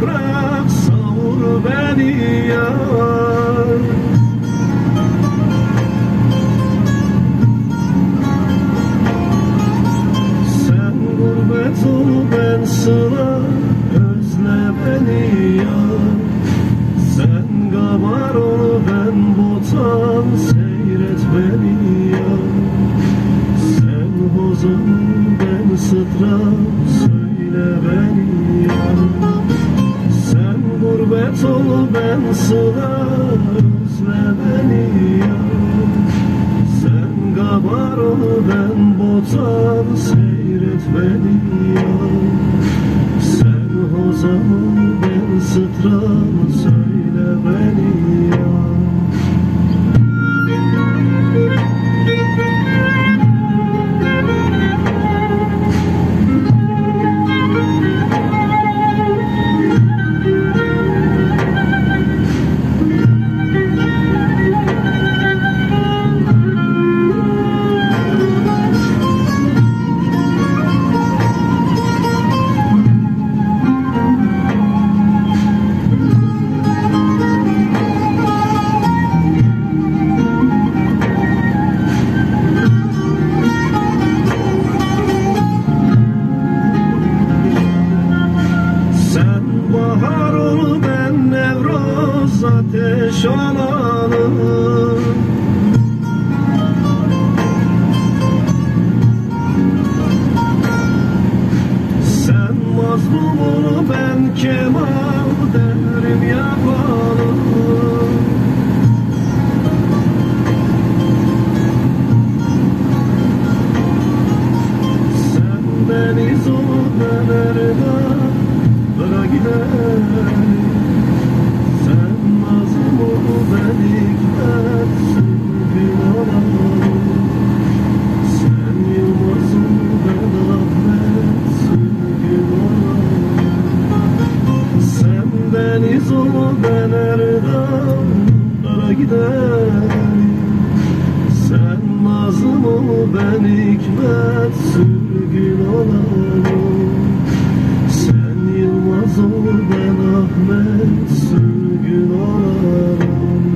bırak savur beni yar. Sen gurbet ol ben sıla, özle beni yar. Sen gabar ol ben botan, seyret beni yar. Sen hozan ben sıtra, söyle beni yar. Sen gurbet ol ben sıla, özle beni yar. Sen gabar ol ben botan, seyret beni yar. Sen hozan ben sıtra, söyle beni yar. Bahar ol ben Nevroz, ateş olalım. Sen mazlum ol ben Kemal, devrim yapalım. Sen deniz ol ben Erdal, bırak gidelim. Sen nazım ol ben hikmet, sürgün olalım. Sen Yılmaz ol ben Ahmet, sürgün olalım. Sen deniz ol ben Erdal, bırak gidelim. Sen nazım ol ben hikmet, sürgün olalım. Sen Yılmaz ol ben Ahmet, sürgün olalım.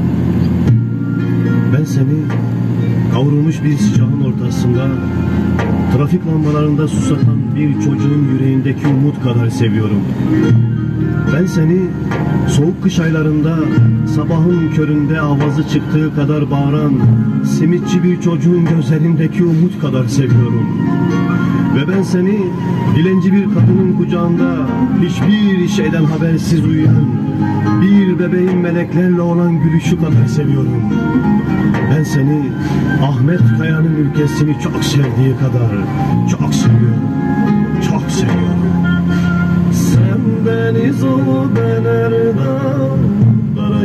Ben seni kavrulmuş bir sıcağın ortasında, trafik lambalarında susatan bir çocuğun yüreğindeki umut kadar seviyorum. Ben seni soğuk kış aylarında sabahın köründe avazı çıktığı kadar bağıran simitçi bir çocuğun gözlerindeki umut kadar seviyorum. Ve ben seni dilenci bir kadının kucağında hiçbir şeyden habersiz uyuyan bir bebeğin meleklerle olan gülüşü kadar seviyorum. Ben seni Ahmet Kaya'nın ülkesini çok sevdiği kadar çok seviyorum, çok seviyorum. Sen deniz ol ben Erdal, bara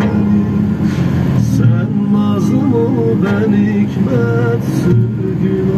gidelim. Sen nazım ol ben hikmet, sürgün